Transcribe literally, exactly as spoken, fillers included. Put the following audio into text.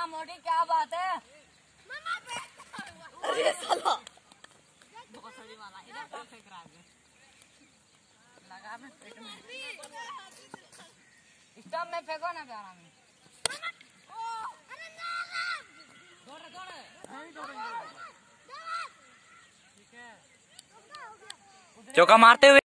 वाह मोटी क्या बात है। अरे साला इधर कहाँ फेंक रहा है? लगा में पेट में स्टम्प में फेंको ना प्यारा में। दौड़े दौड़े चौका मारते हुए